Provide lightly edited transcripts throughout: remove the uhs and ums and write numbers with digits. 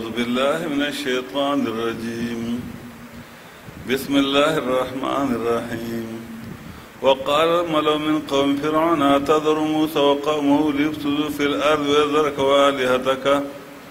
بالله من الشيطان الرجيم. بسم الله الرحمن الرحيم. وقال الملأ من قوم فرعون أتذر موسى وقومه ليفسدوا في الأرض ويذرك وآلهتك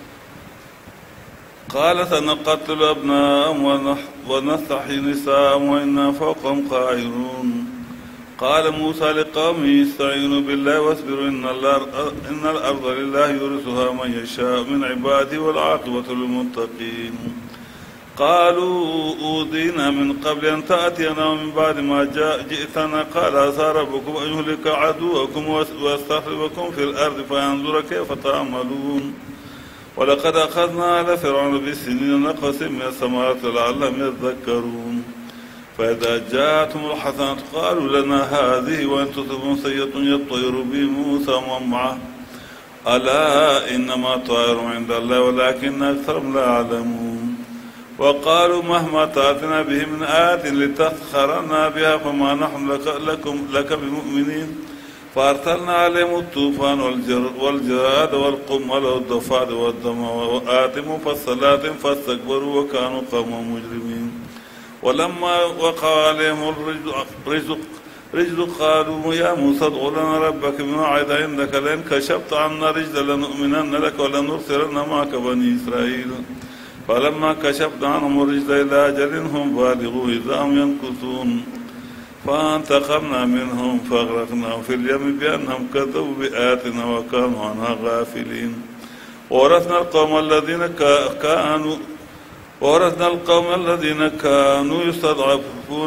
قال سنقتل أبناءهم ونستحيي نساءهم وإنا فوقهم قاهرون. قال موسى لقومه استعينوا بالله واصبروا إن الأرض لله يورثها من يشاء من عباده والعاقبة للمتقين. قالوا أوذينا من قبل أن تأتينا ومن بعد ما جئتنا قال عسى ربكم أن يهلك عدوكم ويستخلفكم في الأرض فينظر كيف تعملون. ولقد أخذنا آل فرعون بالسنين نقص من الثمرات لعلهم يذكرون. فإذا جاءتهم الحسنة قالوا لنا هذه وإن تصبهم سيئة يطير بهم موسى ومن معه ألا إنما طائر عند الله ولكن أكثرهم لا يعلمون. وقالوا مهما تأتنا به من آية لتسخرنا بها فما نحن لك بمؤمنين. فأرسلنا عليهم الطوفان والجراد والقمل والضفادع والدم وآت مفصلات فاستكبروا وكانوا قوما مجرمين. ولما وقع عليهم الرجل قالوا يا موسى ادع لنا ربك بما عهد عندك لئن كشفت عنا الرجل لنؤمنن لك ولنرسلن معك بني إسرائيل. فلما كشفنا عنهم الرجل إلى أجل هم بالغوه إذا هم ينكثون. فانتقمنا منهم فأغرقناهم في اليم بأنهم كذبوا بآياتنا وكانوا عنها غافلين. وورثنا القوم الذين كانوا يستضعفون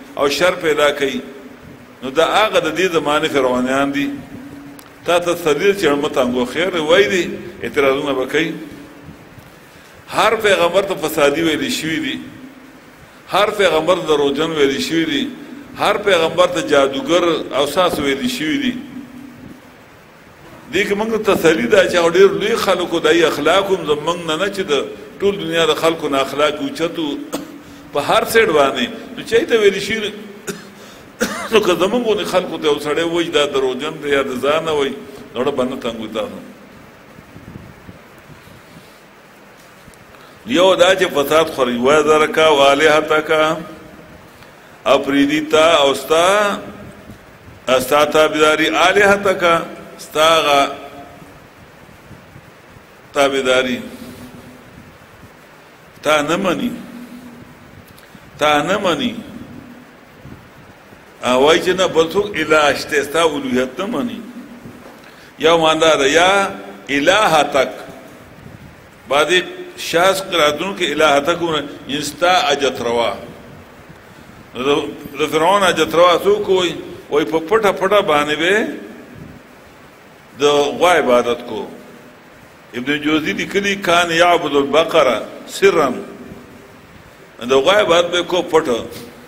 او شر پیدا کوي نو دا هغه د دې زمانه فرعونیان دي تا ته تدلیل چې متانګو خیر وای دي اعتراضونه وکړي هر پیغمبر ته فسادي ویلي شوی دي هر پیغمبر دروغجن ویلي شوی دي هر پیغمبر ته جادوګر او ساس ویلي شوی دي دې کې موږ تسلی دا چې ډېر لوی خلکو دای اخلاقهم زمونږ نه چې د ټول دنیا د خلکو نه اخلاق اوچتو په هر سیډ باندې نو چې ته ویلي شي نو که زمونږ خلکو ته وسړی وایي دا دروغجن دی یا د ځان نه وایي نو باندې تنګو تاسو یو دا چې فساد خوري و ذرکا والهتک افریدیتا او استا تابعداري الهتک استاغا تابعداري تا نه مني وای چې نه بل څوک الہ شته ستا اولوهیت نه مني یو ماندا ده یا الہتک بعد شاس قراتونو کې الہتک انستا اجتروا د فرعون اجتروا څوک وای په پټه پټه باندې به د غوا عبادت کو ابن جوزی لیکلی کان یعبد البقره سرا د غوا عبادت به کو پټه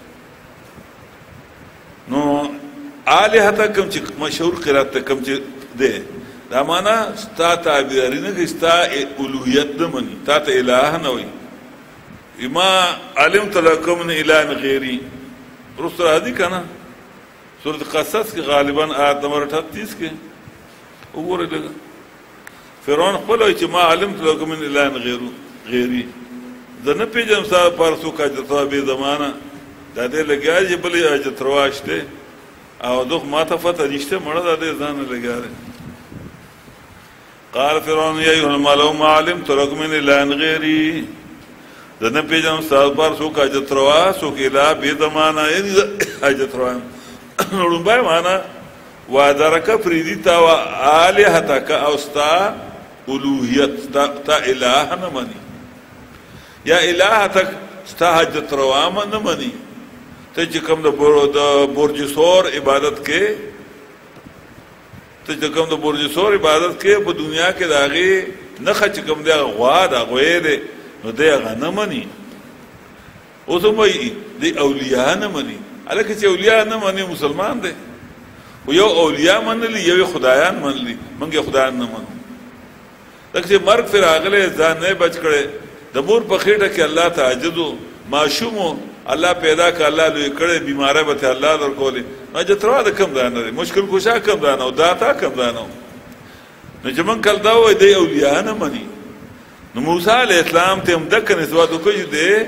نو الہتک کوم چې مشهور قرات کوم چې ده دا معنا ستا تعبیري نه کې ستا اولوهیت نه مني تا ته الہ نه وي اما علمت لكم من اله غیري رسول هدي کنه سورۃ قصص کې غالبا آیت نمبر 38 کې وګورئ لږ فرعون خپل چې ما علمت لكم من اله غیري زنه پیجن صاحب پرسو کا جتوا به زمانہ دا دې لګیا چې بلې اجترواشته او دوه ما ته فتح نشته مړه دا دې ځان لګیا قال فرعون يا ايها الملأ ما علمت لكم من اله غيري زنه پیجن صاحب پرسو کا جتوا سو کې لا به زمانہ اجتروا نړمبای معنا وادرک فریدیتا و الہتک اوستا الوهیت تا الہ نه مني یا الہتک ستا حجت روا نه مني ته چې کوم د برجسور عبادت کې ته چې کوم د برجسور عبادت کې په دنیا کې داغه نه خچ کوم دی غوا دا غوې نو دی هغه نه مني اوس مې دی اولیاء نه مني الکه چې اولیاء نه مني مسلمان دی و یو اولیاء منلی یو خدایان منلی منګه خدایان نه منو لکه چې مرګ پر اغله ځان نه بچ کړي د مور په خېټه کې الله تعجدو معشوم الله پیدا ک الله لوی کړي بیماره به الله درکولې ما جترا د کم دانه مشکل کوشا کم دانه او داتا کم دانه نو چې من کله دا وې دی اولیاء نه مني نو موسی علی السلام ته هم دک نسبت وکړي دی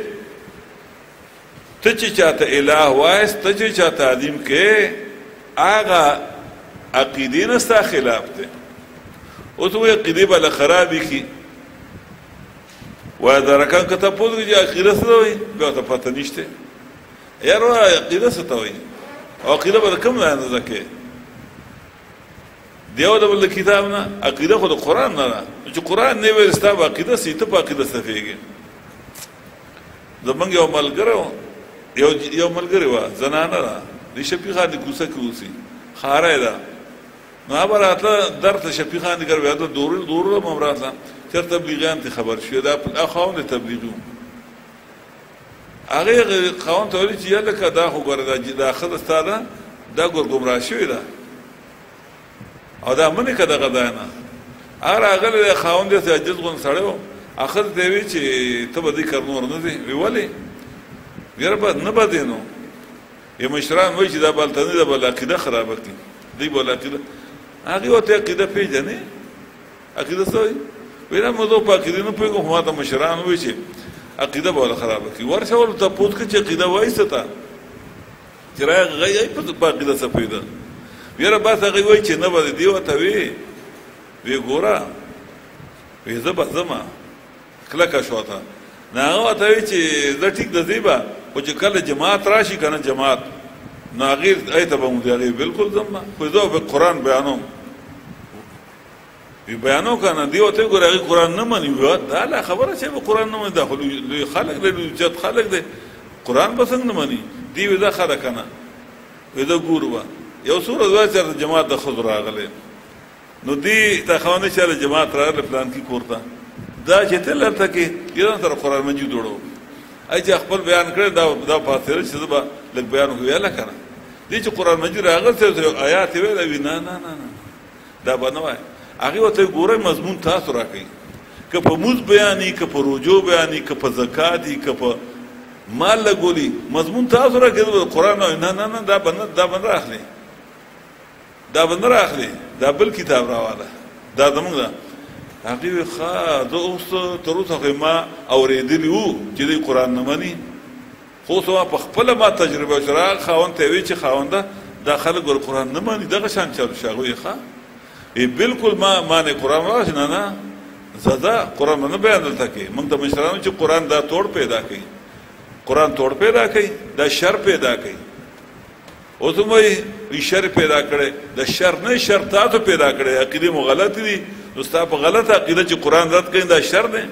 ته چې چاته الہ وایس ته چې چاته تعظیم کې آغا عقیدی نستا خلاف تے او تو عقیدی بالا خرابی کی وادرکان کتا پود گی جا عقیده ستا ہوئی بیاتا پتا نیشتے یارو عقیده ستا ہوئی عقیده بالا کم لانا زکے دیو دا بالا کتاب نا عقیده خود قرآن نا چو قرآن نیوی رستا با عقیده سی تا پا عقیده سفیگی زمانگ یو ملگره یو ملگره وا زنانه را دی شفیقان دی کوسه کوسی خاره دا نو ابر اتلا درت شفیقان دی کر تو دور ممراتلا چر تبلیغیان تی خبر شو دا اخوان تبلیغو هغه خاون ته ویل چې یلکه دا خو ګره دا خد استاده دا ګور ګمرا شوی دا او دا منی کده غدانا هغه خاون دې عجز غون سړیو اخر دی وی چې ته به دې کار نور نه دی ویولې ګر به نه بدینو ی مشران وای چې دا بلتنی دا بل عقیده خراب کړي دی بل عقیده هغه وته عقیده پیژنې عقیده سوی وینا موضوع په عقیده نه پیګو ما ته مشران وای چې عقیده بل خراب کړي ورشه ول ته پوت کې چې عقیده وایسته چې راغی غي په عقیده سپیده ویره با ته وای چې نه بده دی وته وی ګورا وی زما کله کا شوتا نه وته وی چې زه ټیک د زیبا او چې کله جماعت راشي کنه جماعت ناغیر ایت به مو دی بالکل زما خو زه په قران بیانوم وی بیانو کنه دی وته ګورغي قران نه مني دا لا خبره چې په قران نه مني داخلو خلق له جت خلق دی قران بسنګ نه مني دی ودا خره کنه ودا ګوروا یو سورہ دوا چې جماعت د خضر راغله نو دی ته خوانه چې جماعت راغله پلان کې کوړتا دا چې تل ته کې یو تر قران مجید وړو ای چې خپل بیان کړ دا فاصله چې زبا لګ بیان ویاله کنه دي چې قران مجید راغله څه آیات ویل نه نه نه دا بنوای هغه وته ګوره مضمون تاسو راکړي که په موز بیانې که په روجو بیانې که په زکات که په مال لګولي مضمون تاسو راکړي قران نه نه نه دا بن راخلي دا بل کتاب راواله دا زمونږ ده هغه ښه زه اوس تر اوسه ما اورېدلی وو چې د قران نه مني خو سوا په خپل ما تجربه شرا خاوند ته وی چې خاونده دا خلک ور قران نه مني دغه شان چلو شاغوي ښه بالکل ما نه قران راځي نه زدا قران نه بیان دلته کې موږ ته مشرانو چې قران دا توڑ پیدا کوي قران توڑ پیدا کوي دا شر پیدا کوي اوس موږ شر پیدا کړي د شر نه شرطاتو پیدا کړي عقیده مو غلط دي دوستا په غلطه عقیده چې قران رد کوي دا شر دی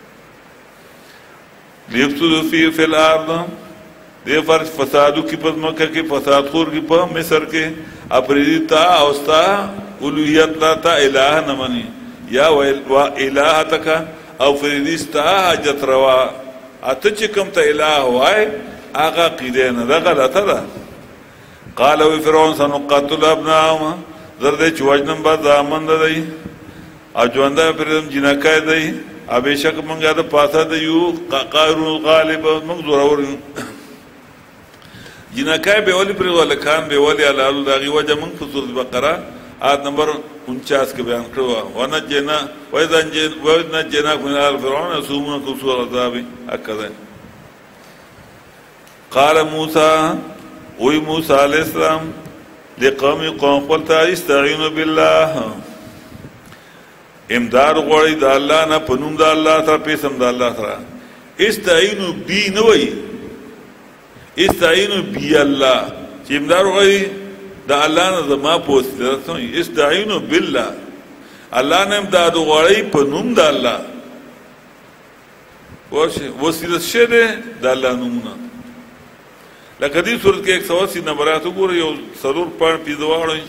لیفسدوا فی الارض دې فرض فسادو کې په مکه کې فساد خور کې په مصر کې اپریتا اوستا اولویت لا تا الہ نمانی یا و الہتک او فریدستا حاجت روا اته چې کوم ته الہ وای هغه عقیده نه ده غلطه ده قال فرعون سنقتل ابناهم زرد چوجنم با زامن دی اجوانده پرم جنکای دی ابیشک منګه د پاسه د یو قارون غالب موږ زورور جنکای به ولی پر ولکان به ولی علال دغه وجه موږ په سورۃ بقره آیت نمبر 49 کې بیان کړو ونجنا وذنجنا من آل فرعون سومن سوء العذاب اکذا قال موسی وی موسی علیہ السلام لقوم قلتا استعینوا بالله امداد غوړی د الله نه پنوم د الله سره پیسم د الله سره استعینوا بی نه وی استعینوا بی الله چې امداد غوړی د الله نه زما پوسټ استعینوا بالله الله نه امداد غوړی پنوم د الله وسیله شه د الله نومونه لکه دې صورت کې 180 نمبرات وګورئ یو سرور پړ پیځواړی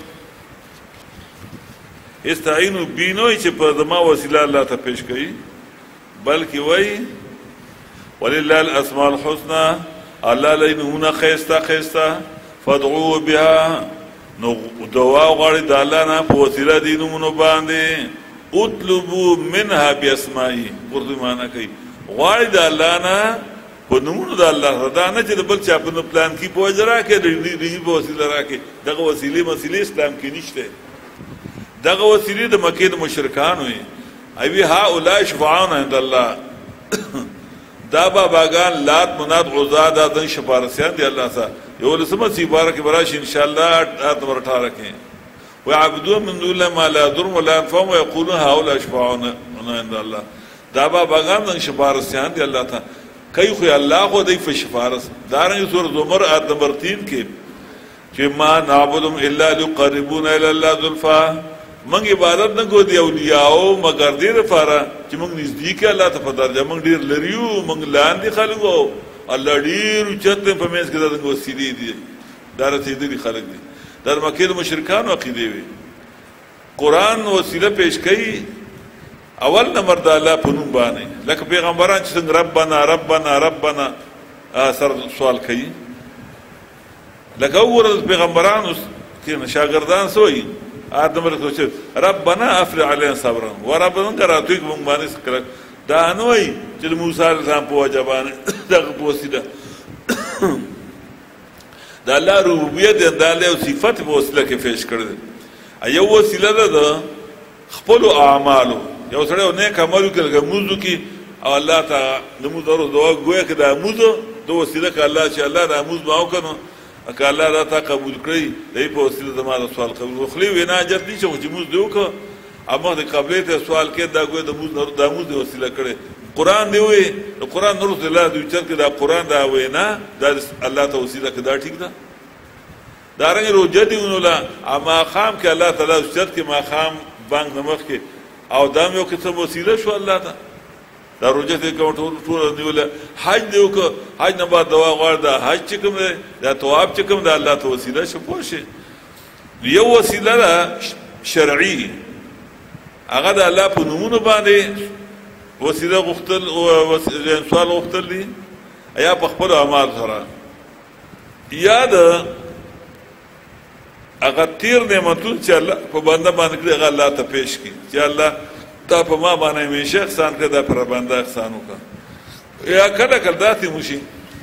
استعینوا بینوی چې په دما وسیله الله ته پیش کړي بلکې وای ولله الاسماء الحسنى الله لینهونه خيستا فادعوا بها نو دعا غواړي د الله نه په وسیله دینونو باندې اطلبوا منها باسمائه ورته معنا کوي غواړي د الله نه په نومونو د الله دا نه چې د بل چا په پلان کې په وجرا کې د په وسیله راکې دغه وسیله اسلام کې نشته دغه وسیله د مکه د مشرکان وي ایوی هؤلاء شفعاء عند الله دا باباګان لات منات عزا دا د شفارسیان دی الله سره یو لسمه سی بارک براش ان شاء الله آیت نمبر 18 کې ويعبدون من دون الله ما لا يضر ولا ينفع ويقولون هؤلاء شفعاء عند الله دا باباګان د شفارسیان دی الله ته کوي خو الله خو دی په شفارس دارنګ سورۃ زمر آیت نمبر 3 کې چې ما نعبدهم الا ليقربونا الى الله زلفى منګ عبادت نه کو دی اولیاء مگر دې لپاره چې موږ نزدیک الله ته په درجه موږ ډیر لريو موږ لاندې خلکو الله ډیر چته په مېز کې دغه وسیلې دي دارته دې خلک دي در مکه د مشرکان عقیده وي قران وسیله پیش کړي اول نمبر د الله په نوم باندې لکه پیغمبران چې څنګه ربنا سر سوال کوي لکه وګوره پیغمبرانو کې شاګردان سوې آدم ورته چې ربنا افرغ علينا صبرا وربنا قراتوک مونږ باندې سکر دا نوې چې موسی عليه السلام په وجبان دغه وسیله د الله ربوبیت د الله صفات په وسیله کې پیش کړل ایو وسیله ده خپل اعمالو یو سره نیک عمل کوي موږ کې او الله تعالی نمو درو دعا ګویا کې د موږ د وسیله کې الله چې الله د موږ باو کنو اکه الله را تا قبول کړی دای په وسیله زموږ سوال قبول خلی وینا جت دي چې موږ دیو کو اما د قبلې ته سوال کې دا ګویا د موږ د وسیله کړي قران دی وي د قران نور الله دی چې دا قران دا وینا د الله ته وسیله کې دا ټیک ده دا رنګ روزه دی ونولا اما خام کې الله تعالی چې کې ما خام بانګ نمخ کې او دام یو کې څه وسیله شو الله ته دا روجه ته کوم ټول نیول حج دی وک حج نه بعد دوا غواړ دا حج چې کوم دی دا ثواب چې کوم دا الله ته وسیله شو پوښي یو وسیله ده شرعي هغه د الله په نومونو باندې وسیله غختل او سوال غختل دي یا په خپل اعمال سره یا د هغه تیر نعمتونه چې الله په بنده باندې کړی هغه الله ته پیش کړي چې الله تا په ما باندې همیشه احسان کړی دا پر بنده احسان وکړه یا کله کله داسې موشي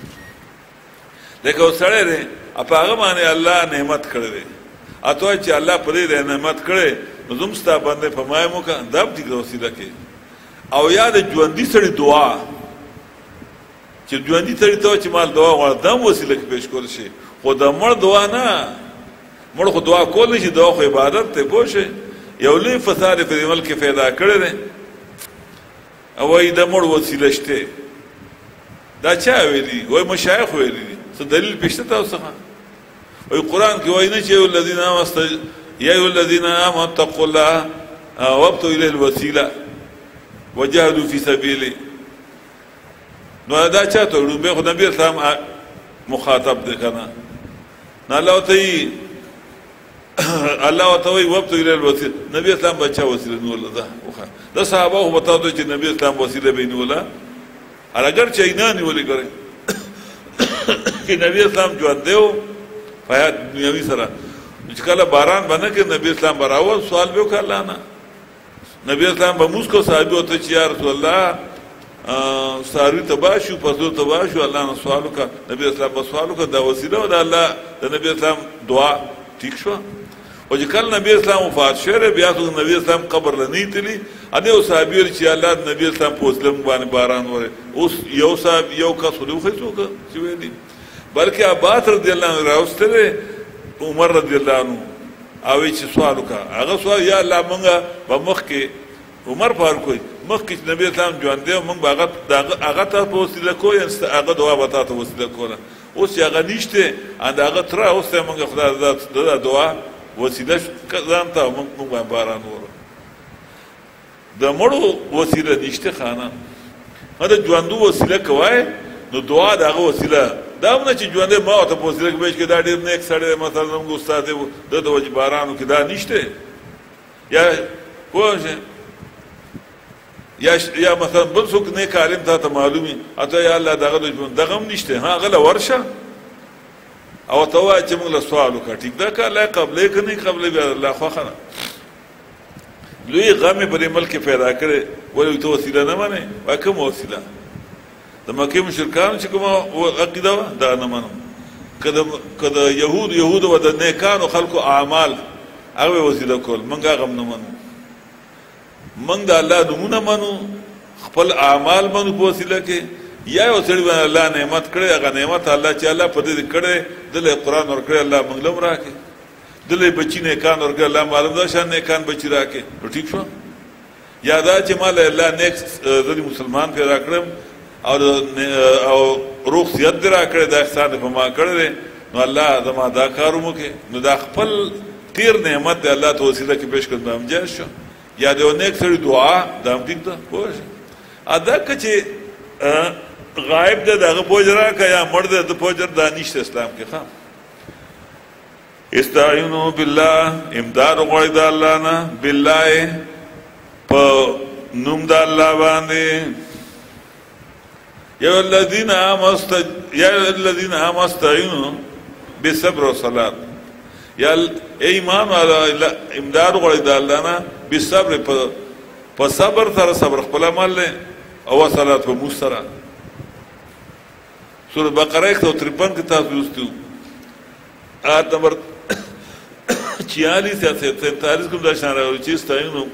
لکه سړی دی په هغه باندې الله نعمت کړی دی اته چې الله په دې نعمت کړی نو زم ستا باندې فرمایم وکړه دا به دې وسیله کې او یا د ژوندي سړي دعا چې ژوندي سړي ته چې مال دعا غواړي دا وسیله کې پیش کول شي خو د مړ دعا نه مړ خو دعا کول شي دعا خو عبادت ته پوښي یو لوی فساد په عمل کې پیدا کړی دی او وایي د مړ وسیله شته دا چا ویلي وایي مشایخ ویلي دي څه دلیل پیش ته تاسو څنګه وایي قرآن کې وایي نه چې الذین آمنوا یا ایها الذین آمنوا اتقوا الله وابتغوا الیه الوسیله وجاهدوا فی سبیله نو دا چاته لومبه خو نبی اسلام مخاطب دی کنه نه الله ته الله تعالی وابتغوا الیه الوسیله نبی اسلام بچا وسیله نو الله دا صحابه هو بتاو چې نبی اسلام وسیله بینه ولا اگر چینانی ولي ګره چې نبی اسلام ژوند دیو فیات دنیوي سره چې کله باران باندې کې نبی اسلام براو سوال به وکړ الله نه نبی اسلام به موږ کو صاحب وته چې یا رسول الله ساری تباشو پسو تباشو الله نه سوال وکړ نبی اسلام به سوال وکړ دا وسیله او د الله د نبی اسلام دعا ٹھیک شو او چې کله نبی اسلام وفات شوه بیا څنګه نبی اسلام قبر لنی تلی اده صحابي چې الله نبی اسلام په اسلام باندې باران وره اوس یو صاحب یو کا سلو خېڅو چې وې دي بلکې عباس رضی الله عنه راوستله عمر رضی الله عنه او چې سوال وکړه هغه سوال یا الله مونږه په مخ کې عمر فاروق مخ کې نبی اسلام ژوند دی مونږ هغه ته په وسیله کوی هغه دعا وتا ته وسیله کوله اوس هغه نشته دا هغه تر اوس مونږ خدای د دعا وسیله ځان ته مونږ باران وره د مړو وسیله نشته خانه دا ژوندو وسیله کوي نو دعا دغه وسیله دا نه چې ژوند ما ته په وسیله کې دا ډېر نیک سړی مثلا موږ استاد د وجه بارانو کې دا نشته یا پوه یا مثلا بل څوک نیک عالم ته معلومي اته یا الله دغه نشته ها غله ورشه او ته وایي چې موږ له سوال وکړو ټیک دا کار لا قبلې کني قبلې بیا الله خو خنه لوی غم په ملک پیدا کړي ولې ته وسیله نه مانی وا کوم وسیله د مکه مشرکان چې کومه عقیده دا نه منو کله يهود او د نیکانو خلکو اعمال هغه وسیله کول منګه غم نه منو منګ د الله نمونه منو خپل اعمال منو په وسیله کې یا یو سړي باندې الله نعمت کړي هغه نعمت الله چې الله په دې کړي دله قرآن ورکړي الله موږ لم راکې دله بچی نه کان ورکړي الله معلوم ده شان نه کان بچی راکې نو ٹھیک شو یادا چې مال الله نیک ځدی مسلمان پیدا کړم او روح زیات درا کړی دا احسان په ما کړی نو الله زما دا کارو کې نو دا خپل تیر نعمت دی الله ته وسیله کې پیش کړم هم جاش شو یا د نیک سړي دعا دا هم ټیک ده پوه ادا چې غائب ده دغه پوجرا کا یا مرد د پوجر دا نشته اسلام کې ښه استعینوا بالله امداد غوړی د الله نه بالله په نوم د الله باندې یا الذين آمنوا استعینوا بالصبر والصلاة یا ایمان والا امداد غوړی د الله نه بالصبر په صبر سره صبر خپل عمل او صلات په مسترا سورۃ بقره 153 کې تاسو لوستو آیت نمبر 46 یا 43 کوم د شان راوړي چې استعینوا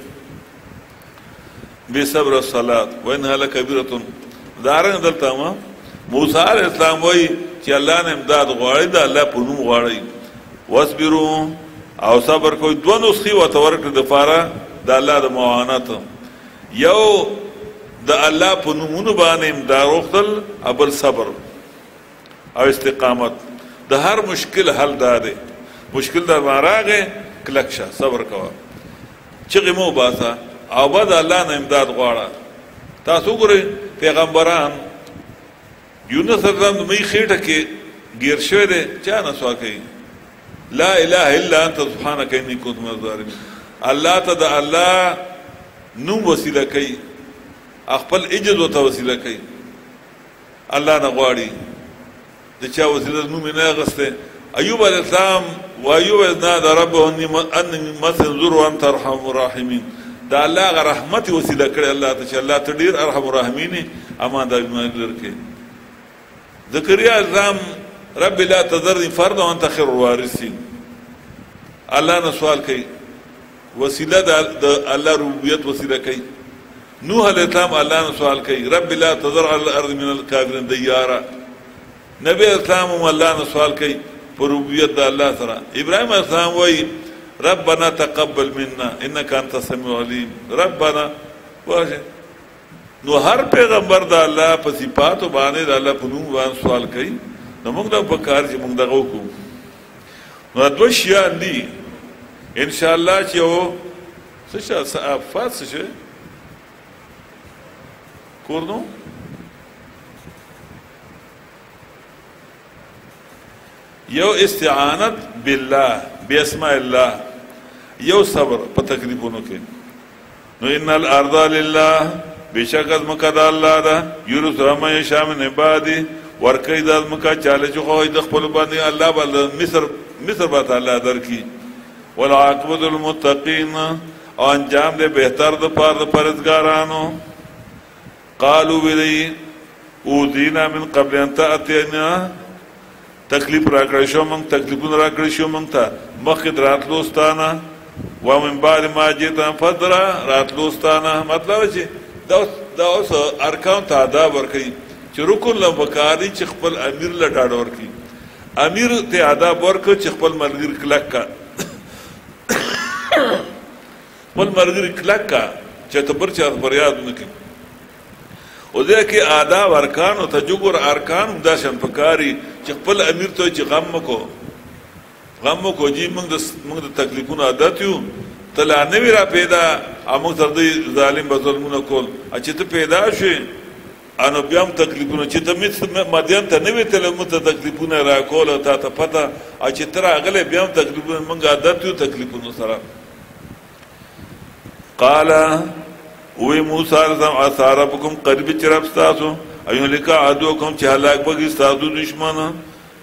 بالصبر والصلاة وانها لکبیرة دارنګ دلته ما موسی علیہ السلام وایي چې الله نه امداد غواړي د الله په نوم غواړي واصبروا او صبر کوي دوه نسخې ورته ورکړي د فاره د الله د معاونت یو د الله په نومونو باندې امداد وختل ابل صبر او استقامت د هر مشکل حل ده مشکل در راغې کلکشه صبر کوه چې مو باسه او بعد الله نه امداد غواړه تاسو ګورئ پیغمبران یونس علیه السلام د مې خېټه کې ګیر شوی دی چا نه سوال کوي لا اله الا انت سبحانك اني كنت من الظالمين الله ته د الله نوم وسیله کوي خپل عجز ورته وسیله کوي الله نه غواړي د چا وسیله نوم نه اخسته ایوب علیه السلام و ایوب نادى ربه اني مسنظر وانت ارحم الراحمين دا الله غ رحمت وسیله کړي الله ته چې الله ته ډیر ارحم الراحمین امان د ایمان لرکه زکریا السلام رب لا تذرني فردا وانت خير الوارثين الله نه سوال کوي وسیله د الله ربوبیت وسیله کوي نوح علیہ السلام الله نه سوال کوي رب لا تذر على الارض من الكافرين ديارا نبی اسلام الله نه سوال کوي پر ربوبیت د الله سره ابراهيم السلام وای ربنا تقبل منا انك انت السميع العليم ربنا واشه نو هر پیغمبر د الله په صفاتو باندې د الله په نوم باندې سوال کوي نو موږ دا په کار چې موږ دغه وکړو نو دوه شیان دي ان شاء الله چې او څه صفات څه کورنو یو استعانت بالله باسماء الله یو صبر په تکلیفونو کې نو ان الارض لله بشک از مکه د الله ده یورث ما یشاء من عباده ورکی د مکه چاله چې خو د خپل باندې الله بل مصر به تعالی درکې والعاقبۃ للمتقین او انجام دې بهتر د پاره د پرهیزګارانو قالوا ولی اوذینا من قبل ان تاتینا تکلیف راکړی شو موږ تکلیفونه راکړی شو موږ ته مخکې راتلو ستانه و من بعد ما جئتنا فضرا راتلو ستانه مطلب چې دا اوس ارکان ته آداب ورکوي چې رکن له وکاري چې خپل امیر له ډاډ ورکوي امیر ته آداب ورکړه چې خپل ملګری کلک کا خپل ملګری کلک کا چې ته بر چا فریاد نه کوي او دې کې آداب ارکان او تجور ارکان دا شن پکاري چې خپل امیر ته چې غم کو جی موږ د تکلیفونو عادت یو تلا نه وی را پیدا امو تر دې ظالم به ظلمونه کول چې ته پیدا شې انو بیا هم تکلیفونه چې ته مدین ته نه وی تل مو ته تکلیفونه را کول ته ته پته چې تر اغله بیا هم تکلیفونه موږ عادت یو تکلیفونو سره قال وی موسی السلام اثاربکم قریب چرپ تاسو ایو لکا عدوکم چې هلاک بږي تاسو دشمن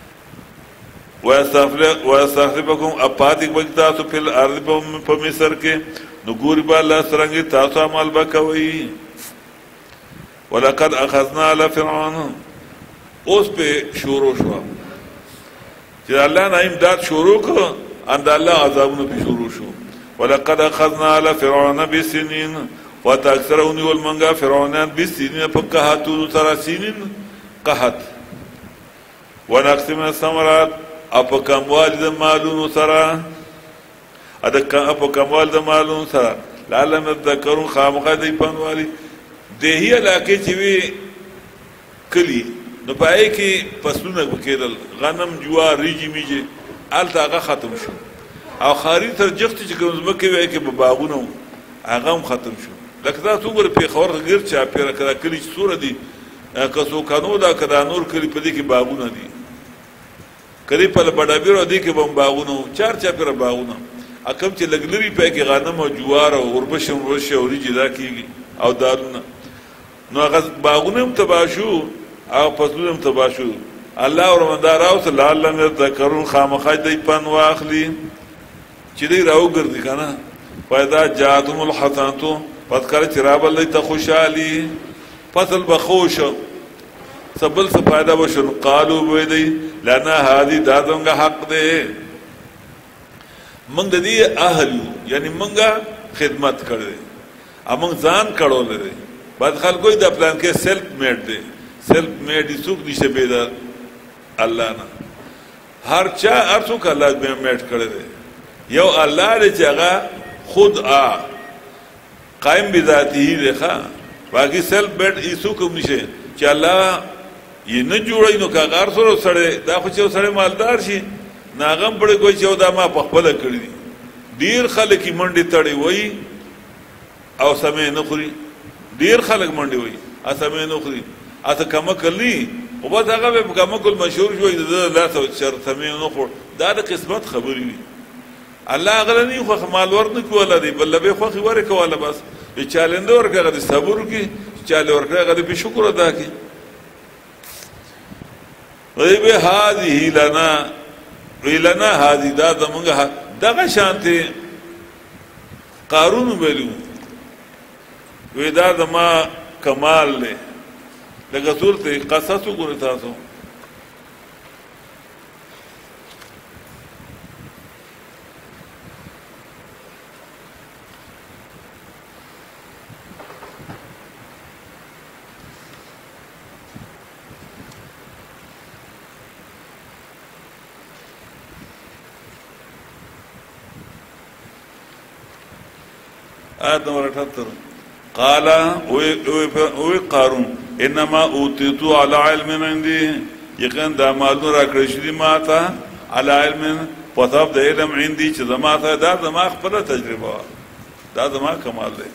ويستخلفكم اپاتک بږي تاسو په ارض په مصر کې نو ګوري با الله سرنګي تاسو عمل وکوي ولقد اخذنا على فرعون اوس په شروع شو چې الله نه امداد شروع کړ ان الله عذابونه په شروع شو ولقد اخذنا على فرعون بسنين وتاكثرون والمنغا فرعونان بسنين فقهاتون سراسين قحط ونقسم الثمرات اپا کموال د مالونو سره اپا کموال د مالونو سره لعلم تذکرون خامخا دی پنوالی دهی علاقه چې وی کلی نو پای کې فصلونه وکیدل غنم جوار ریجی میجه الته هغه ختم شو او خاري تر جخت چې کوم مکه وای کې په باغونو هغه هم ختم شو لکه تاسو ګور په خور غیر چا پیره کړه کلی چې سور دي کسو کانو دا کدا نور کلی په دې کې باغونه دي کلی په بڑا بیرو دي کې بم باغونو چار چا پیره باغونه اکم چې لګلري په کې غنم او جوار او وربش او ورش او ریجی دا کیږي او دارونه نو هغه باغونه هم تباشو او فصلونه هم تباشو الله ورمندار او صلی الله علیه ذکرون خامخای دی پن واخلی چې دی راو ګرځي کنه پیدا جاتم الحسناتو پس کله چې راب الله ته خوشالي فصل بخوش سبل څه فائدہ وشو قالو وې دی لنا هذه دادونګه حق دی موږ د دې اهل یعنی موږ خدمت کړې امون ځان کړو لري بعد خلکو د پلان کې سیلف میډ دی سیلف میډ یسوک نشه پیدا الله نه هر چا ارڅو کله میډ کړی دی یو الله دې جگہ خود قائم بذاته لخوا باقي سیلف میډ یسوک نشه چې الله یې نه جوړای نو کاغار سره سره دا خو چې سره مالدار شي ناغم پړې کوئی چې دا ما په خپل کړی دي ډیر خلک منډي تړي وای او سمې نه خوري ډیر خلک منډي وي اسمه نو خري اته کما کلی او بس هغه به کما کول مشهور شوی د لا شرط مې نو خو دا د قسمت خبري وي الله غلني خو مال ورن کوله دی بل به خو ور کوله بس چې چالند ورکړه د صبر کی چاله ورکړه د شکر ادا کی وی به هذه لنا ویلنا هذه دا زمونږه دغه شانتي قارون ویلو وی دا زما کمال له لکه سورته قصص وګورئ تاسو آیت نمبر 78 قال اوی قارون انما اوتیتو علی علم عندي یقین دا مالو را کړی شدي ما ته علی علم پتاب د علم عندي چې زما ته دا زما خپل تجربه دا زما کمال دی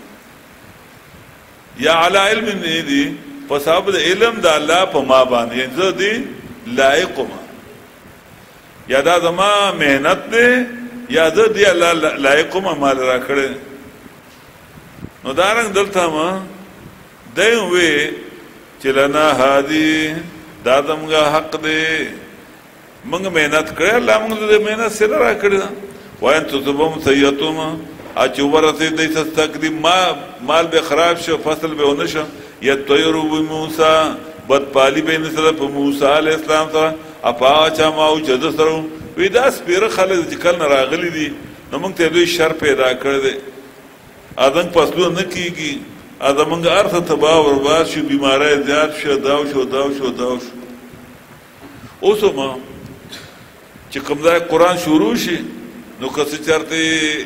یا علی علم نه دي پتاب د علم د الله په ما باندې زه دي لایق ما یا دا زما مهنت دی یا زه دي الله لایق ما مال را کړی نو دارنګ دلته ما دیم وی چې لنا هادي دا زموږ حق دی موږ مهنت کړې الله موږ دې مهنت سره را کړې وان تصبهم سیئتهم اچورته دې تقدیم مال به خراب شو فصل به ونشو یطیرو بموسی بد پالی به نسل په موسی علی السلام سره اپا چا ماو جد سره وی دا سپیره خلک چې کله راغلي دي نو موږ ته دوی شر پیدا کړی دی ادم پسلو نه کیږي ادمنګ ارث تباہ ورباد شو بیماری زیات شو داو شو اوس ما چې کوم ځای قران شروع شي نو کس چرته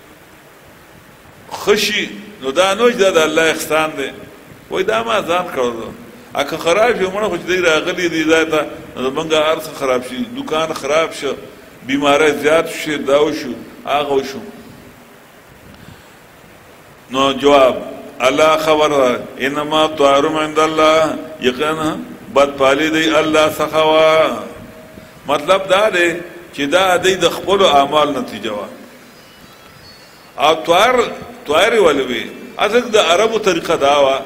خشي نو دا نوځ د الله احسان دی وای دا ما ځان کړو اګه خراب شو مړه خو دې راغلي دي ذاته ادمنګ ارث خراب شي دکان خراب شو بیماری زیات شو داو شو هغه شو نو جواب الله خبر انما طائرم عند الله یقینا بد پالی دی الله سخوا مطلب دا دی چې دا د خپل اعمال نتیجه وا او طائر ولوي اځک د عربو طریقه دا وا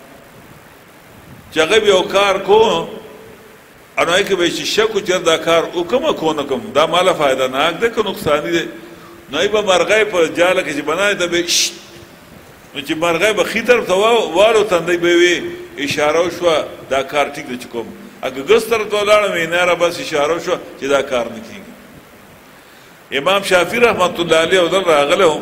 چې هغه یو کار کو انوای کې به شکو چر دا کار او کوم دا مالا فائدہ نه ده که نقصان دي نه به مرغې په جاله کې چې بنای ته به نو چې مرغې به خې طرف ته والو تندی به وي اشاره شو دا کار ټیک دی چې کوم اګه ګس طرف ته ولاړم نه را بس اشاره شو چې دا کار نه کیږي امام شافعي رحمت الله علیه او در راغله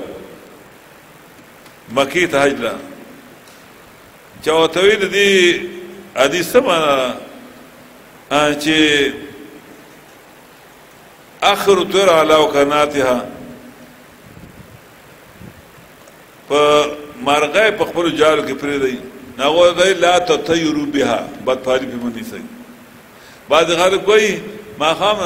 مکی ته حج لا چاوتوی د دې حدیث سمه چې اخر تر علاو کناتها په مرغې په خپل جال کې پرې دی ناغو دی لا تطیروا بها بد پاری په منی سي بعد خلک کوئی ما خام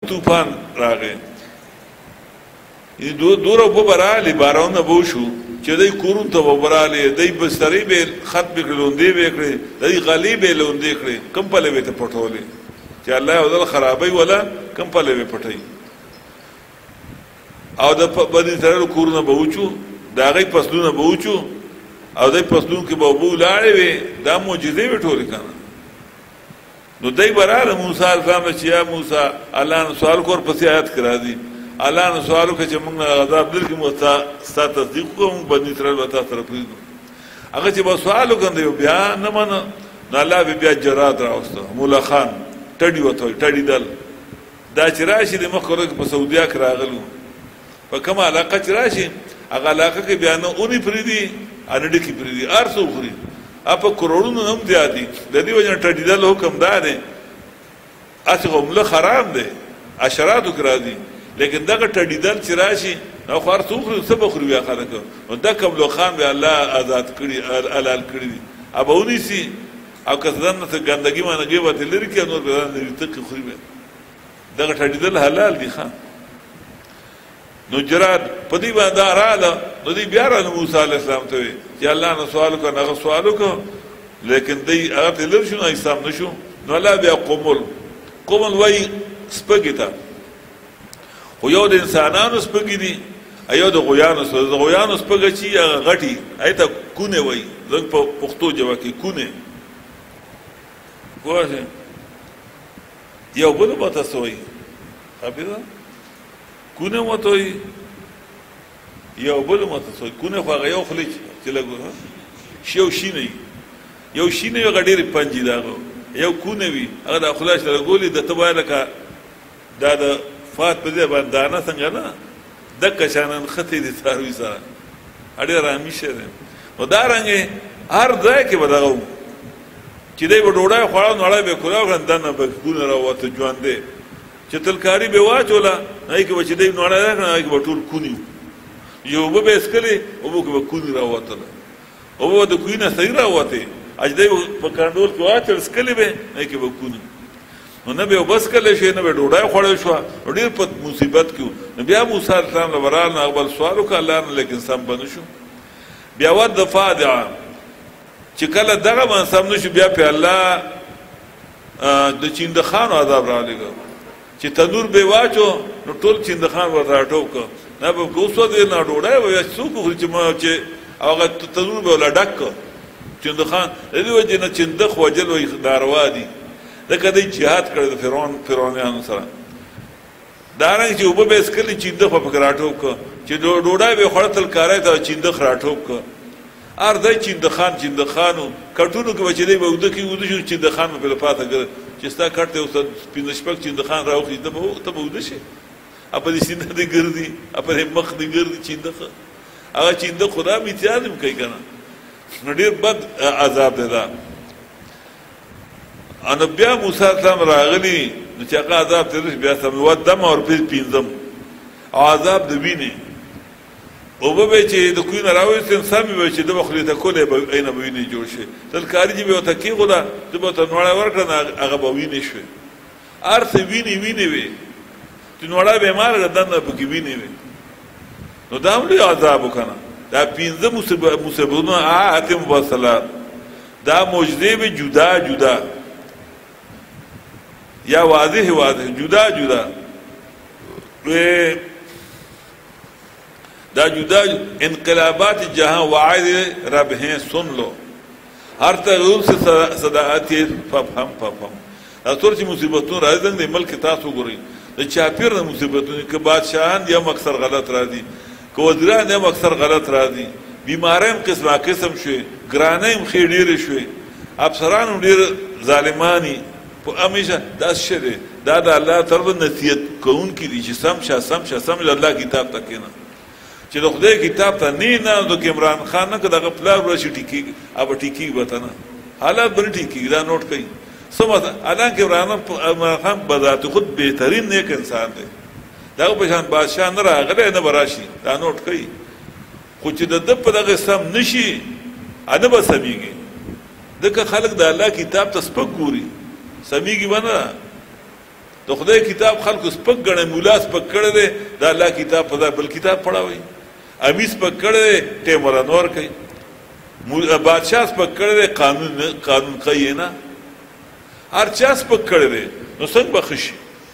طوفان راغی دوره اوبه به راغلې بارانونه به وشو چې دی کورونو ته به اوبه راغلې دی بسترې به یې خط به کړې لوندې به یې کړې دی غلې به یې لوندې کړې کوم پلې به یې ته پټولې چې الله یو ځل خرابوي ولا کوم پلې به یې پټوي او د بني اسرائیلو کورونه به وچو د هغوی فصلونه به وچو او دی فصلونو کې به اوبه ولاړې وې دا معجزې وې ټولې که نه نو دی به راغله موسی علیه السلام چې یا موسی الله نه سوال کور پسې آیت کې راځي الله نه سوال وکړه چې موږ نه عذاب درکړي موږ ستا تصدیق وکړو موږ بني اسرائیل به تا سره پرېږدو هغه چې به سوال وکړم دی بیا نه منه نو الله به بیا جرات راوسته ملخان ټډي ورته وایي ټډي دل دا چې راشي د مخکې ورځ په سعودیا کې راغلو په کومه علاقه چې راشي هغه علاقه کې بیا نه اونې پرېږدي نه ډکي پرېږدي هر څه وخوري په کروڑونو هم زیات دي د دې وجه نه ټډي دل حکم دا دی هسې خو مله حرام دی عشراتو کې راځي لیکن دغه ټډي دل چې راشي نو خو هر څه وخوري څه به خوري بیا خلک نو دا کملوخان به الله آزاد کړي حلال کړي دي به ونیسي او که ځان نه څه ګندګي مانګي ورته لرې کړي نور به ځان لرې تکې خوري به دغه ټډي دل حلال دي ښه نو جرات په دې باندې رااله نو دی بیا راغله موسی علیه السلام ته وایي چې الله نه سوال وکړه هغه سوال وکړه لیکن دی هغه ته لر شو نه اسلام نه شو نو الله بیا قمل وایي سپږې ته خو یو د انسانانو سپږې دي یو د غویانو سپږې د غویانو سپږه چې هغه غټي هغې ته کونې وایي زموږ په پښتو ژبه کې کونې پوه شئ یو بل ماته څه وایي حافظه کونه ماته وایي یو بل ماته څه وایي کونه خو هغه یو خولې چې لږ یو شینه وي یو شینه وي هغه ډېرې پنجې د هغه یو کونه وي هغه د خولې سره ګولي د ته باید لکه دا د فات په ځای باندې دانه څنګه نه دکه شانن خطې دي څاروي سره ډېر ارامي شی دی نو دارنګې هر ځای کې به دغه چې دی به ډوډۍ خوړه نړۍ به یې کولاو کړه دننه به کونه راووته ژوندی چې تلکاري به واچوله هغې کې به چې دی نړۍ راکړه هغې کې به ټول کوني یو اوبه به یې څکلې اوبو کې به کوني راووتله اوبه به د کوهي نه صحیح راووتې چې دی په کنډول کې واچول څکلې به هغې کې به کوني نو نه به یې اوبه څکلی شوې نه به یې ډوډۍ خوړی شوه نو ډېر په مصیبت کې و نو بیا موسی علیه السلام له ورال نه هغه بل سوال وکړه الله نه لیکن سم به نه شو بیا ود فادعه چې کله دغه باندې سم نه شو بیا پې الله د چیندخانو عذاب راولېږه چې تنور به واچو نو ټول چیندخان ورته راټوپ کړه نه به اوس ودې نه ډوډۍ به بیا څوک وخوري چې هغه تنور به ولا ډک کړه چیندخان د دې وجې نه چندخ وجل وایي ناروا دي ځکه دی جهاد کړی د فرعونیانو سره دارنګه چې اوبه به یې څکلې چیندخ به پکې راټوپ کړه چې ډوډۍ به یې خوړه تلکاری ته چیندخ راټوپ کړه هر ځای چیندخانو کټونو کې به چې دی به اوده کښې اوده شو چیندخان به پرې له پاته ګرځي چې ستا کټ ته اوس پنځه شپږ چیندخان راوخلي ته به اوده شي په دې سینه دې ګرځي په دې مخ دې ګرځي چیندخ هغه چیندخ خدا امتیاز هم کوي که نه نو ډېر بد عذاب دی دا نو بیا موسی علیه السلام راغلي نو چې هغه عذاب تېر شي بیا سم ودم اورپېز پنځم او عذاب د وینې اوبه به چې د کوهي نه راوایستې سمې به چې ده به خولې ته کولې به عینه به وینې جوړ شي تلکاري چې به ورته کېښوده ته به ورته نوړی ورکړه نو هغه به وینې شوې هر څه وینې وې چې نوړی به یې ماله دننه پکې وینې وې نو دا هم لوی عذاب و که نه دا پنځه مصیبتونه آیات مفصلات دا معجزې به جدا یا واضح جدا دا جدا انقلابات جہاں وعد رب ہیں سن لو ہر تغییر سے صداعتی ففهم دا څومره چې مصیبتونه راځي زنګ د ملک تاسو ګورئ د چاپېر د مصیبتونه که بادشاهان دي هم اکثر غلط راځي که وزیران دي هم اکثر غلط راځي بیماری هم قسمه قسم شوې ګرانۍ هم ښې ډېرې شوې افسران هم ډېر ظالماني همیشه داسې شه دی دا د الله طرفه نصیحت کوونکي دي چې سم شه د الله کتاب ته کښېنه چې د خدای کتاب ته نه د عمران خان نه که دغه پلار راشي ټیکېږي هغه به ټیکېږي به ته نه حالات به نه ټیکېږي دا نوټ کوي حالانکه عمران خان بذات خود بهترین نیک انسان دی دغه په شان بادشاه نه راغلی نه به راشي دا نوټ کوي خو چې د ده په دغه سم نه شي نه به سمیږي ځکه خلک د الله کتاب ته سپک ګوري سمیږي به نه د خدای کتاب خلکو سپک ګڼي، مولا سپک کړی دی، د الله کتاب په ځای بل کتاب پړاوي، امي سپک کړی دی، ټیم ورانور کوي، بادشاه سپک کړی دی، قانون کوي نه، هر چا سپک کړی دی، نو څنګه به ښه شي؟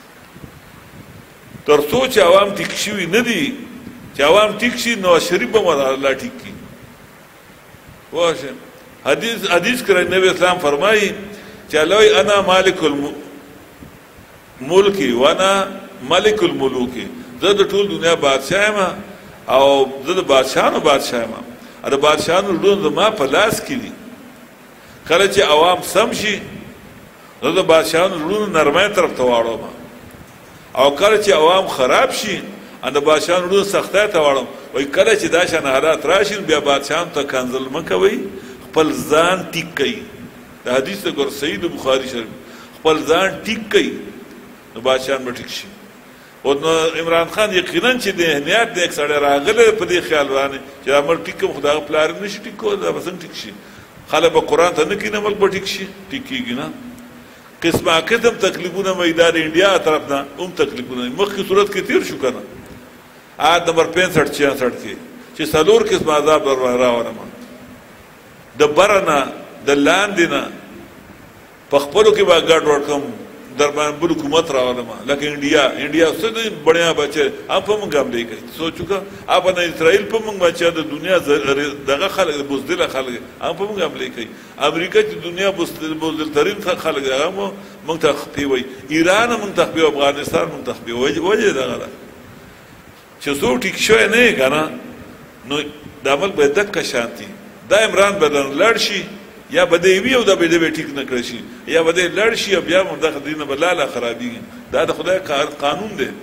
تر څو چې عوام ټیک شوي نه دي، چې عوام ټیک شي نو شریف به مو الله ټیک کړي. واشه حدیث کې نبی اسلام فرمایي چې الله انا مالک الملک وانا ملک الملوک، زه د ټول دنیا بادشاہ یم او زه د بادشاهانو بادشاہ یم، د بادشاهانو لون زما په لاس کې دي. کله چې عوام سم شي زه د بادشاهانو لون نرمۍ طرف ته واړوم، او کله چې عوام خراب شي د بادشاهانو لون سختۍ ته واړوم. وایي کله چې دا شان حالات راشي بیا بادشاهانو ته کنځل مه کوئ، خپل ځان ټیک کړئ. د حدیث د ګور صحیح د بخاري شریف، خپل ځان ټیک کړئ نو بادشاهان به ټیک شي. او نو عمران خان یقینا چې د اهمیت د یک سړی راغلی په دې خیال باندې چې دا ملک ټیک کړم، خو د هغه پلار یې نه شي ټیک کولی، دا به څنګه ټیک شي؟ خلک به قرآن ته نه کښېني ملک به ټیک شي؟ ټیک کېږي نه. قسمه قسم تکلیفونه میدان انډیا طرف نه هم تکلیفونه مخکې صورت کې تیر شو که نه، آیت نمبر 65-66 کې چې څلور قسمه عذاب در راوړم، د بره نه د لاندې نه په خپلو کې به ګډوډ کړم، در باندې بل حکومت راولم لکه انډیا څه دی بڑیا بچه هم په موږ حملې کوي. سوچو که آپ نه اسرائیل په موږ بچه د دنیا دغه خلک بزدله خلک هم په موږ حملې کوي. امریکا چې دنیا بزدل ترین خلک هغه موږ ته خپې وایي، ایران موږ ته خپې، افغانستان موږ ته خپې. وجه دغه ده چې څو ټیک شوی نه یې که نه نو دا ملک باید دقه شانتي دا عمران بدن لړ شي یا به دې وي او دا به دې ټیک نه کړی شي، یا به دې لړ شي او بیا هم دغه دینه به لاله خرابېږي. دا د خدای قانون دی.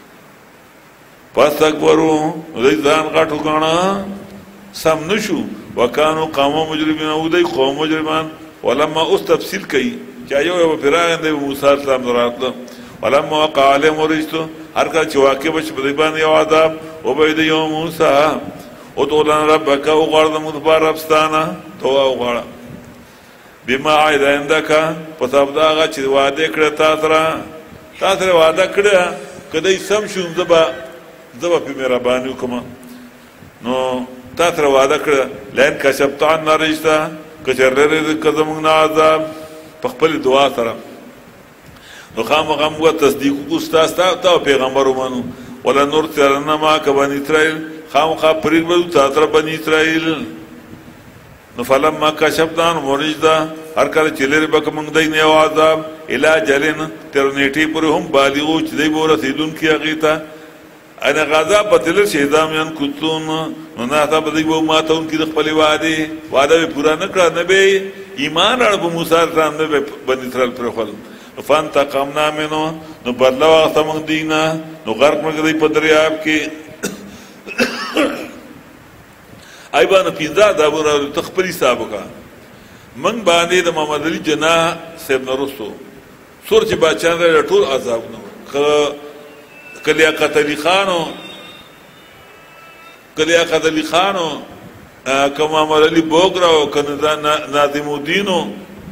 فاستکبروا دوی ځان غټ وګاڼه، سم نه شو، وکانو قوم مجرمین او دوی قوم مجرمان. ولما اوس تفصیل کوي چې یو به راغی د موسی علیه السلام راتله، ولما وقع عليهم الرجس، هر کله چې واقع به شي په دوی باندې یو عذاب، وبه د یو موسی ادعو لنا ربک، وغواړه زموږ دپاره ربستانه، دعا وغواړه بما عهد عندک، په سبب د هغه چې وعده کړی تا سره وعده کړی که دی سم شو زه به پرې مهرباني وکړم. نو تا سره وعده کړی لئن کشفت عنا الرجس، که چېرې لرې که زموږ نه عذاب په خپلې دعا سره، نو خامخا موږ تصدیق وکړو ستا او پیغمبر ومنو. ولنرسلن معک بني اسرائیل، خامخا پرېږدو تا سره بني اسرائیل. نو فلما کشفنا عنهم الرجس، هر کله چې لرې به که موږ دی نه یو عذاب، الی اجل، تر نیټې پورې هم بالغو چې دی به ورسېدونکي هغې ته، ان هغه عذاب به تلل شي اذا هم ینکثون، نو ناڅاپه به دی به ماتونکي د خپلې وعده به پوره نه کړه، نه به ایمان راړه په موسی علیه السلام، نه به بني اسرائیل پرېښول. فانتقمنا منه، نو بدله واخیسته موږ دوی نه، نو غرق موږ دی په دریاب کې. ای باندې 15 عذابونه راغلي، ته خپل حساب وکړه. موږ باندې د محمد علي جناح صاحب نه وروستو څومره چې بادشاهان راغلي ټول عذابونه وو. که لیاقت علي خان و که محمد علي بوګرا و که ناظم الدین و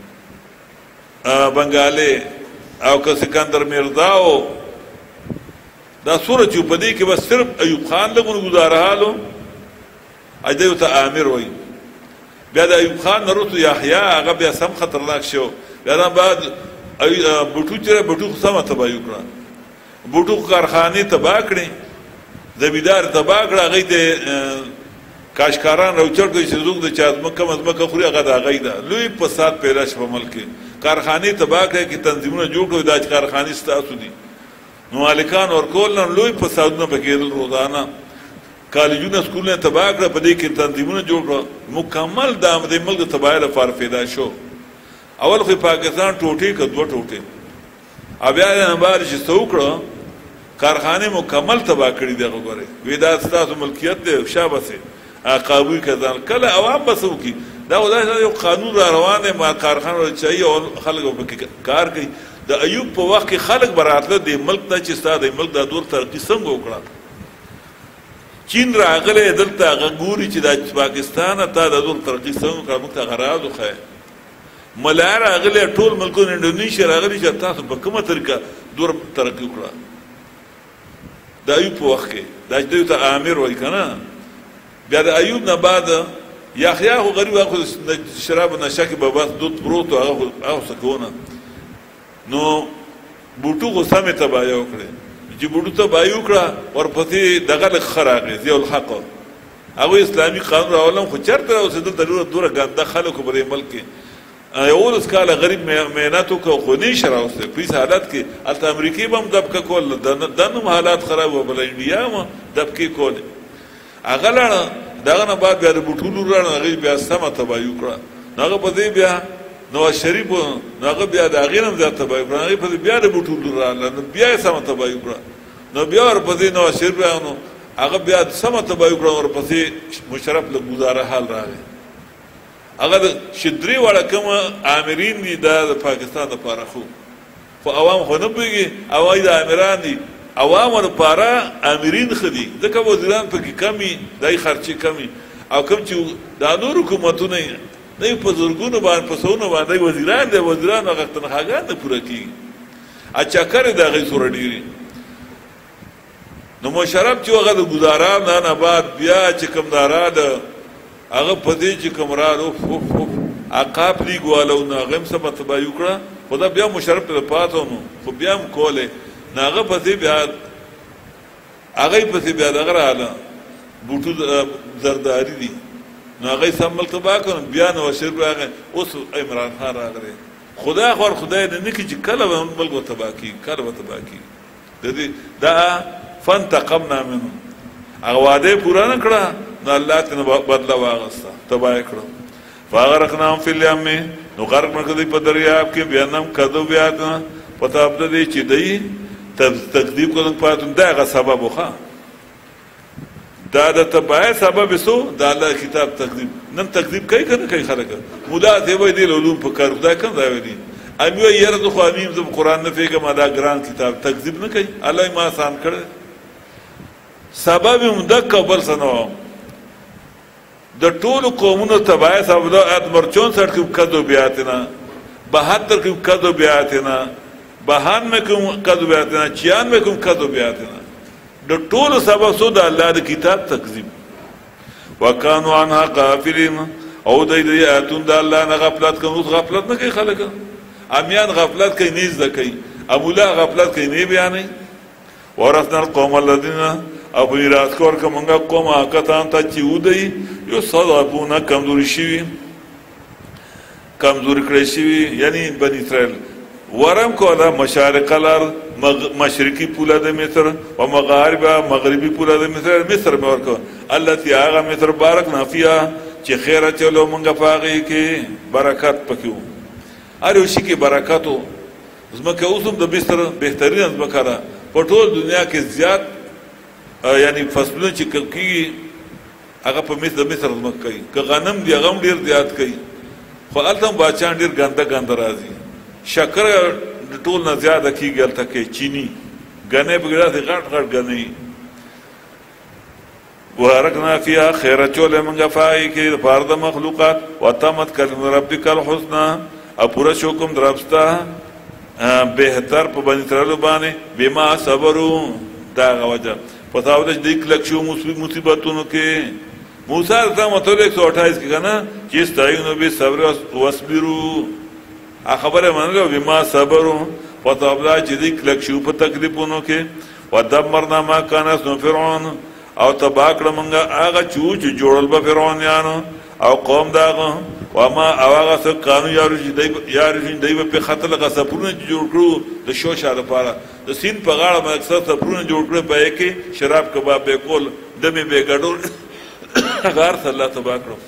بنګالي او که سکندر مرزا و دا څومره چې په دې کې بس صرف ایوب خان لږ ګزاره حالو اجدیو ته امیر وایي. بیا د ایوب خان نه وروسته یحیی هغه بیا سم خطرناک شو، بیا نه بعد بوټو چې بوټو سمه تباهي وکړه، بوټو کارخانې تباه کړې، زمیندار تباه کړه، هغوی د کاشکاران راوچړ کړي چې زموږ د چا ځمکه خوري هغه د هغوی ده. لوی فساد پیدا شو په ملک کې، کارخانې تباه کړې کې تنظیمونه جوړ کړي دا چې کارخانې ستاسو دي، نو مالکان ورکول نه لوی فسادونه پکې کېدل، روزانه کالجونه سکولونه تباه کړه، په دې کې تنظیمونه جوړ کړه، مکمل د ملک د تباهۍ لپاره پیدا شو. اول خو پاکستان ټوټې که 2 ټوټې، او بیا یې نه بعد چې څه وکړه کارخانې مکمل تباه کړي دي. هغه ګورئ وایي دا ستاسو ملکیت دی، شابسې قابوي که ځان کله عوام به څه وکړي. دا خو داسې یو قانون را روان دی، ما کارخانه چایي او خلک به پکې کار کوي. د ایوب په وخت کې خلک به راتله دې ملک ته چې ستا د ملک دا دور ترقي څنګه وکړه. چین راغلی دلته هغه ګوري چې دا پاکستانه تا د دور ترقي څنګه وکړه، موږ ته هغه راز وښیه. ملایه راغلی ټول ملکونه انډونیشیا راغلي چې تاسو په کومه طریقه دور ترقی وکړه د ایوب په وخت کې دا چې ته عامر وای کنه بیا د ایوب نه بعد یحیی خو غریب خو شراب نشه کې به بس دوت پروت هغه سکونه نو بوټو غوسه مې تباهي وکړه چې بوټو تباهي وکړه ورپسې دغه خراغې ضیاء الحق هغه اسلامي قانون راولم خو چرته اوسېدل ضرورت دوره ګنده خلکو په ملک کې یولس کاله غریب مهنت وکړو خو نه شراوسته په حالت کې الته امریکای بم دبکه کول دنه حالات خراب و بل انډیا ما دبکه کول هغه لړ دغه نه بعد بیا د بوټولو رانه هغه بیا سم تباهي وکړه هغه په دې بیا نواز شریف هغه بیا د هغې نه هم زیات تباهي وکړه هغې په بیا د بوټولو راغله نو بیا یې سمه تباهي وکړه نو بیا ورپسې نواز شریف راغلو هغه بیا سمه تباهي وکړه ورپسې مشرف له ګزاره حال راغی هغه چې درې واړه کومه آمرین دي دا د پاکستان دپاره خو عوام خو نه پوهېږي هوایي د آمران دي عوامو دپاره آمرین ښه دي ځکه وزیران پکې کم وي دای خرچې کم وي او کوم چې دا نور حکومتونه یې دی په زرګونو باندې په سوونو باندې وزیران دي وزیران هغه تنخواګان نه پوره کېږي چکرې د هغې سوره ډېرې نو مشرف چې هغه د ګزاران نه بعد بیا چې کوم دارا د هغه په دې چې کوم رال اوف عقاب لیګ والو نو هغه هم سمه تباهي وکړه خو دا بیا مشرف ته پاته نو خو بیا هم کولی نو هغه پسې بیا هغې پسې بیا دغه راغله بوټو زرداري دي نو هغه سم ملک تباه کړو بیا نواز شریف راغی اوس عمران خان راغلی خدای خور خدای نه کړي چې کله به ملک به تباه کېږي کله به تباه کېږي دا فانتقمنا منهم هغه وعده یې پوره نه کړه نو الله ترې بدله واخیسته تباه یې کړه فاغرقناهم فی الیم نو غرق مې کړه دوی په دریاب کې بیا هم کدو بیا په طرف د دې چې دوی تکذیب کړل پاتون دا هغه سبب وخه دا د تباهۍ سبب سو د الله کتاب تکذیب نن تکذیب کوي که نه کوي خلک مولا ته وایي دې علوم په کار خدای کوم ځای وایي امي وایي یاره زه خو امیم زه قرآن نه پوهېږم دا ګران کتاب تکذیب نه کوي الله یې ما آسان کړی سبب یې همدغه بل څه نه و د ټولو قومونو تباهۍ سبب دا آیت نمبر 64 کې کذب بیاتنا 72 کې کذب بیاتنا 92 کې کذب بیاتنا 96 کې کذب بیاتنا د ټولو سبب سو د الله د کتاب تکذیب وکانو عنها غافلین او د آیاتون د الله نه غفلت کوي اوس غفلت نه کوي خلک امیان غفلت کوي نه زده کوي ابولا غفلت کوي نه بیانوي ورثنا القوم الذين او په میراث کور که مونږه قوم هغه کسان ته چې ودی یستضعفون کمزوري کړی شوي یعنی بني اسرائیل ورم کوله مشارق الارض مشرقي پوله د مصر و مغاربه مغربي پوله د مصر مصر مې ورکو التي هغه مصر بارکنا فیها چې خیر اچولو مونږه په هغې کې برکت پکې و هر یو شي کې برکت و ځمکه اوس هم د مصر بهترینه ځمکه ده په ټول دنیا کې زیات یعنی فصلونه چې کېږي هغه په د مصر ځمکه کوي که غنم دي هغه هم ډېر زیات کوي خو هلته هم بادشاهان ډېر ګنده راځي شکر د ټول نه زیاده کېږي هلته کې چینی ګنۍ پکې داسې غټ ګنۍ وبارکنا فیها خیر اچولی مونږه په هغې کې دپاره د مخلوقات وتمت کلمة ربک الحسنی او پوره شو کوم د رب ستا بهتر په بني اسرائیلو باندې بما صبرو دا هغه وجه په سبب چې دوی کلک شو مصیبتونو کې موسی علیه السلام ورته 128 کې که نه چې استعینوا بالصبر واصبروا خبره منله بما صبروا په سبب چې دوی کلک شو په تکلیفونو کې ودمرنا ما کان یصنع فرعون او تباه کړه مونږه هغه چې جوړل به فرعونیانو او قوم د هغه وما او هغه څه قانون یارو دوی به پې خطر لکه سفرونه جوړ کړو د شوشا دپاره د سیند په غاړه به اکثر سفرونه جوړ کړه په هغې کې شراب کباب به کول دمې به ګډول هغه هر څه الله تباه کړو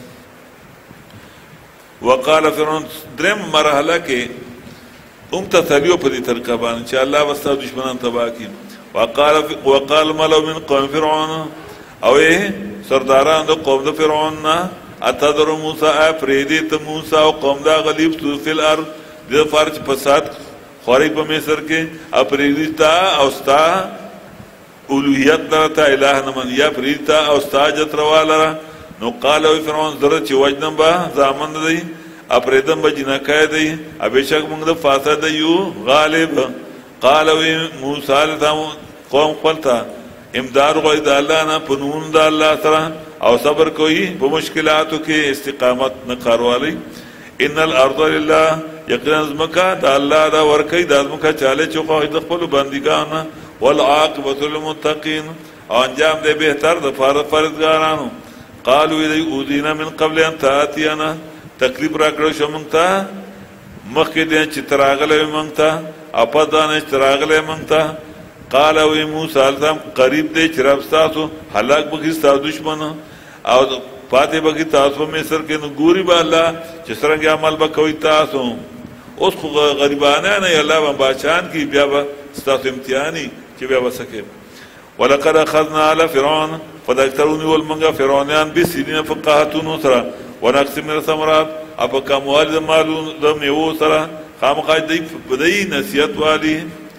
وقال فرعون درېم مرحله کې هم تسلیو په دې طریقه باندې چې الله به ستا دشمنان تباه کړي وقال ملو من قوم فرعون او سرداران د قوم د فرعون نه اتذر موسی افریدی ته موسی او قوم دا غلیب تو فی الارض د فرض فساد خوري په مصر کې افریدی تا او ستا اولوهیت لرته الہ نه من یا افریدی او ستا جت رواله نو قال فرعون زره چې وجنم با زامن دی افریدم به جنکای دی ابشک موږ د فاسد یو غالب قال وی موسی علیہ قوم خپلتا امداد غوړي د الله نه پنون د الله سره او صبر کوي په مشکلاتو کې استقامت نه کاروالي ان الارض لله یقینا زمکا د الله دا ورکی د زمکا چاله چوکو د خپل بندګان والعاقبۃ للمتقین انجام دې بهتر د فرزګارانو قالوا اذا اوذينا من قبل ان تاتينا تکلیف را کړو شو مونږ ته مخکې دې چې تراغله مونږ ته اپدانه تراغله مونږ ته قال وی موسی السلام قریب دې چې رب تاسو هلاک بږي تاسو دشمن او پاتې بږي تاسو مصر کې نو ګوري به الله چې څنګه عمل وکوي تاسو اوس خو غریبانه نه الله بچان کی بیا به تاسو امتحاني چې بیا وسکه ولقد اخذنا على فرعون فذكروني والمنغا فرعونيان بسنين فقهتون سرا ونقص من الثمرات اپا کاموال مالون دمیو سرا خامخاج دی بدئی نصیحت والی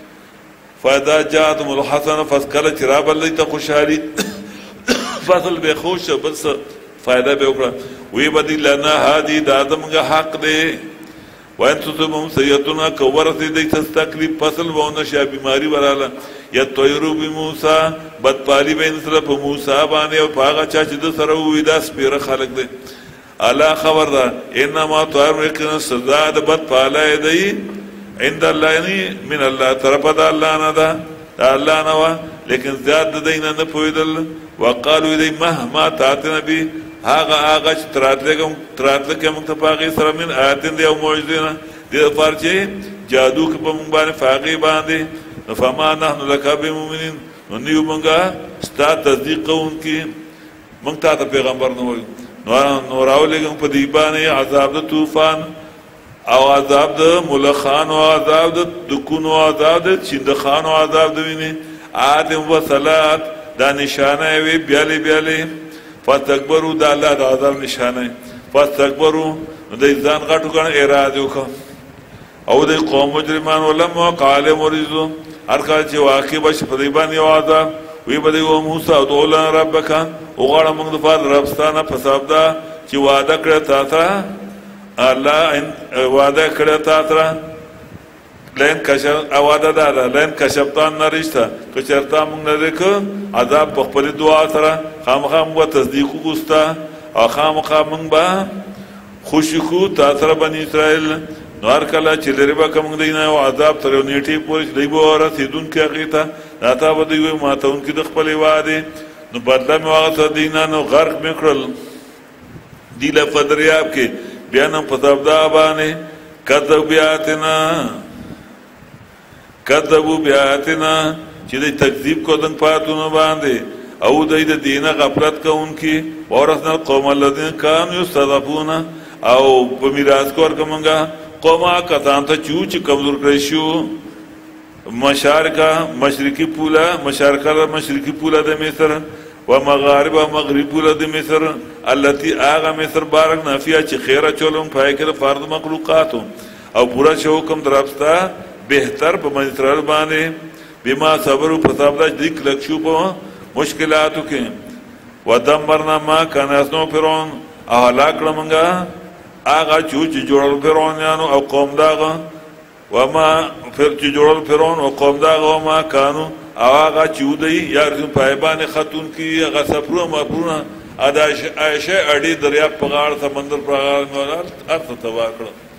فاذا جاءتهم الحسنه فاسكل چراب الله ته خوشالي فصل به خوش بس فائدہ به وکړه وی بدی لنا هادي دادمغه حق دی وان تصبهم سيئتنا كورث دي تستكلف فصل وونه شا بیماری وراله یا طيرو بموسی بدپالی به سره په موسی باندې او پاغه چا چې د سره وې داس پیره خلق دی الا خبردار انما طير سزا د بدپاله دی عند الله من الله طرف د الله نه ده الله نه لیکن زیاد دین نه پویدل وقالو دی مهما تاتنا بی هغه تراتلګم موږ ته پاغي سره من آیاتین دی او معجزه دې فرچه جادو کې په موږ باندې فاقي باندې فما نحن لك بمؤمنين نو موږ ستا تصدیق کوونکی موږ ته پیغمبر نو نو راولګم په دی باندې عذاب د طوفان او عذاب د ملخان او عذاب د دکون او عذاب د چندخان او عذاب د ویني آدم و صلات دا نشانه وی بیالی فاستكبروا دا الله د عذاب نشانه فاستكبروا د ځان غټو کړه اراده وکړه او د قوم مجرمان ولما قال مريض هر کله چې واقع بش په دی باندې عذاب وی بده و موسی او دولن ربک او غړه موږ د فال ربستانه په سبب دا چې وعده کړه تاسو الله وعده کړه تاسو لین کشف اواده دا لین کشفتان نرشته که چرته موږ نه وکړو عذاب په خپل دعا سره خامخا موږ تصدیق وکړو او خامخا موږ به خوشی خو تاسو بنی اسرائیل نو هر کله چې لري به کوم دینه او عذاب تر نیټه پورې دی به رسیدون کې هغه ته راته به دی ماتون کې د خپل وعده نو بدله مې واغه دینه نو غرق میکړل دی له فدریاب کې بیان په تبدا باندې کذبوا بیاتنا چې د تکذیب کو دن پاتونو باندې او د دینه غفلت کوونکی ورثنا القوم الذين كانوا يستضعفون او په میراث کور کومګه قومه کتان ته چوچ کمزور کړی شو مشرقی پوله د مصر و مغارب و مغرب پوله د مصر التي آغا مصر بارکنا فيها چې خیره چولم پای کې فرد مخلوقاتو او پورا شو حکم درپستا بهتر په منځرال باندې بما صبر او پرتابدا ذکر لکشو په مشکلاتو کې ودمرنا ما كان اسنو فرعون اهلاك لمنګه آغا چوچ جوړل فرعونانو او قوم داغه وما فرچ جوړل فرعون او قوم داغه وما كانوا آغا چودي یار پایبان خاتون کی هغه سفرو مپرونه ادا عائشه اړي دریا په غاړه سمندر په غاړه ارته تبا کړ